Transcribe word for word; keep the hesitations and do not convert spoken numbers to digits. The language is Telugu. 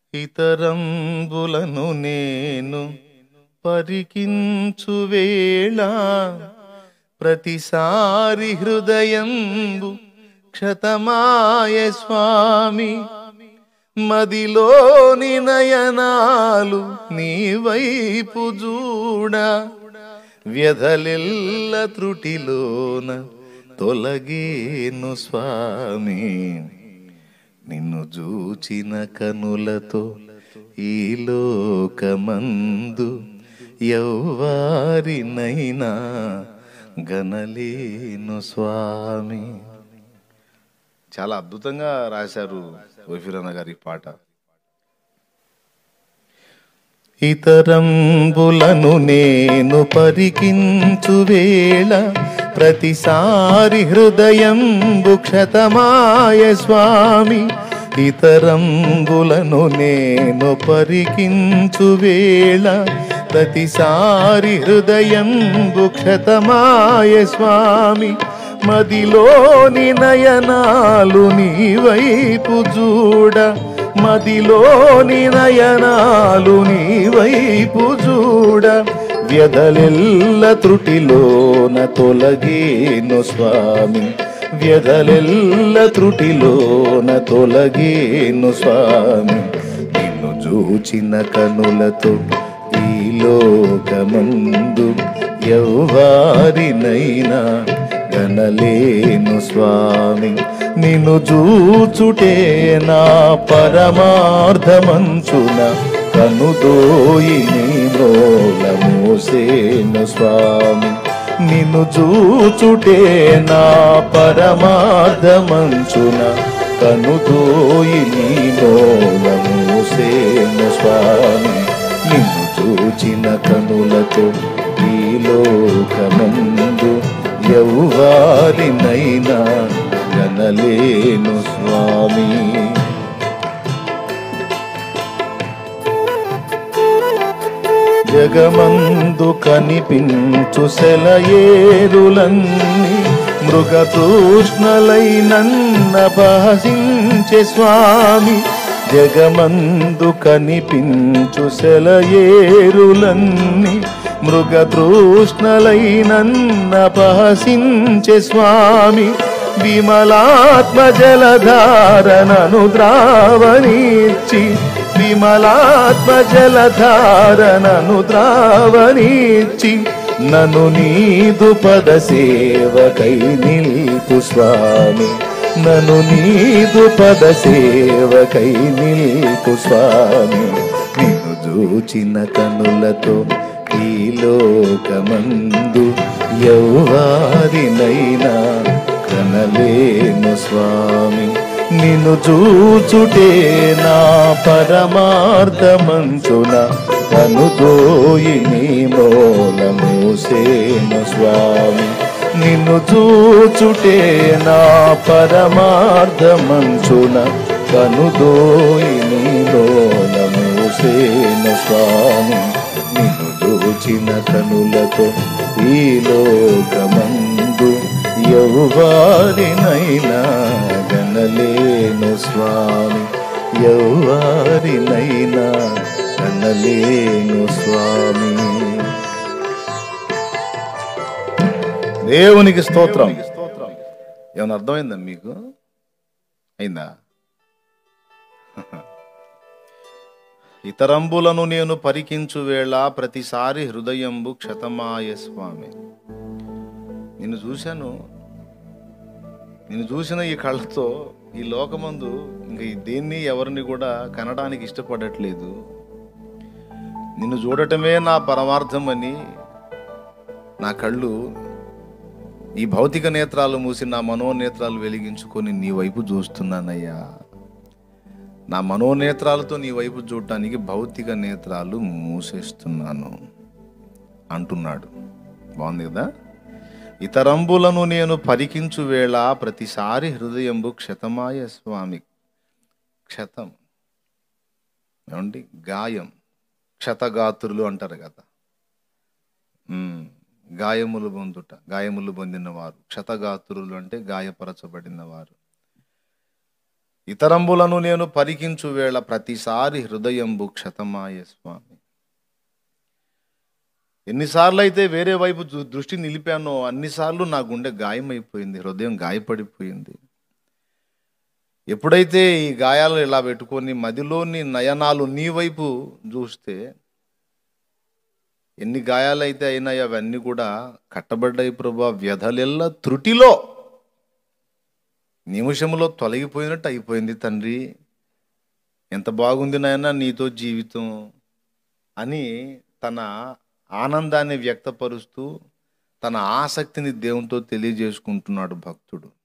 ఇతరంబులను నేను పరికించు వేళ ప్రతిసారి హృదయంబు క్షతమాయ స్వామి. మదిలోని నయనాలు నీ వైపు చూడ వ్యధలెల్ల త్రుటిలోన తొలగేను స్వామి. నిన్ను చూచిన కనులతో ఈ లోకమందు ఎవ్వారినైనా గనలేను స్వామి. చాలా అద్భుతంగా రాశారు ఓఫీరన్న గారి పాట. ఇతరంబులను నేను పరికించు వేళ ప్రతిసారి హృదయంబు క్షతమాయ స్వామి. ఇతరంబులను నేను పరికించు వేళ ప్రతిసారి హృదయంబు క్షతమాయ స్వామి. మదిలోని నయనాలు నీ వైపు చూడ మదిలోని నయనాలు నీ వైపు చూడ వ్యధలెల్ల త్రుటిలోన తొలగేను స్వామి. వ్యధలెల్ల త్రుటిలోన తొలగేను స్వామి. నిన్ను చూచిన కనులతో ఈ లోకమందు ఎవ్వారినైనా గనలేను స్వామి. నిన్ను చూచుటే నా పరమార్థమంచున కనుదోయి నీ మ్రోల మోసేను స్వామి. నిన్ను చూచుటే నా పరమార్థమంచున కనుదోయి నీ మ్రోల మోసేను స్వామి. నిన్ను చూచిన కనులతో ఈ లోకమందు ఎవ్వారినైనా గనలేను స్వామి. జగమందు కనిపించు సెలయేరులన్నీ మృగతృష్ణలై నన్నపహసించే స్వామి. జగమందు కనిపించు సెలయేరులన్నీ మృగతృష్ణలై నన్నపహసించే స్వామి. విమలాత్మ జలధారనను ద్రావణిచ్చి విమలాత్మ జలధారనను ద్రావణిచ్చి నను నీదు పద సేవకై నిల్పు స్వామి. నను నీదు పద సేవకై నిల్పు స్వామి. నిన్ను చూచిన కనులతో ఈ లోకమందు ఎవ్వారినైనా కనలేను స్వామి. నిన్ను చూచుటే నా పరమార్థమంచున కనుదోయి నీ మ్రోల మోసేను స్వామి. నిన్ను చూచుటే నా పరమార్థమంచున కనుదోయి నీ మ్రోల మోసేను స్వామి. నిన్ను చూచిన కనులతో ఈ లోకమందు ఎవ్వారినైనా గనలేను స్వామి. ఎవ్వారినైనా గనలేను స్వామి. దేవునికి స్తోత్రం. ఏమన్నా అర్థమైందా మీకు? అయిందా? ఇతరంబులను నేను పరికించు వేళ ప్రతిసారి హృదయంబు క్షతమాయ స్వామి. నిన్ను చూశాను, నిన్ను చూసిన ఈ కళ్ళతో ఈ లోకమందు ఇంక దేన్ని ఎవరిని కూడా కనడానికి ఇష్టపడట్లేదు. నిన్ను చూడటమే నా పరమార్థం అని నా కళ్ళు ఈ భౌతిక నేత్రాలు మూసి నా మనోనేత్రాలు వెలిగించుకొని నీ వైపు చూస్తున్నానయ్యా. నా మనోనేత్రాలతో నీ వైపు చూడటానికి భౌతిక నేత్రాలు మూసేస్తున్నాను అంటున్నాడు. బాగుంది కదా? ఇతరంబులను నేను పరికించు వేళ ప్రతిసారి హృదయంబు క్షతమాయ స్వామి. క్షతం ఏమండి? గాయం. క్షతగాత్రులు అంటారు కదా. గాయములు పొందుట, గాయములు పొందిన వారు క్షతగాత్రులు అంటే గాయపరచబడిన వారు. ఇతరంబులను నేను పరికించు వేళ ప్రతిసారి హృదయంబు క్షతమాయ స్వామి. ఎన్నిసార్లు అయితే వేరే వైపు దృ- దృష్టి నిలిపానో అన్నిసార్లు నా గుండె గాయమైపోయింది, హృదయం గాయపడిపోయింది. ఎప్పుడైతే ఈ గాయాలు ఇలా పెట్టుకొని మదిలోని నయనాలు నీ వైపు చూస్తే ఎన్ని గాయాలైతే అయినాయి అవన్నీ కూడా కట్టబడ్డాయి ప్రభా. వ్యధలెల్ల త్రుటిలో నిమిషంలో తొలగిపోయినట్టు అయిపోయింది తండ్రి. ఎంత బాగుంది నాయన నీతో జీవితం అని తన ఆనందాన్ని వ్యక్తపరుస్తూ తన ఆసక్తిని దేవునితో తెలియజేసుకుంటున్నాడు భక్తుడు.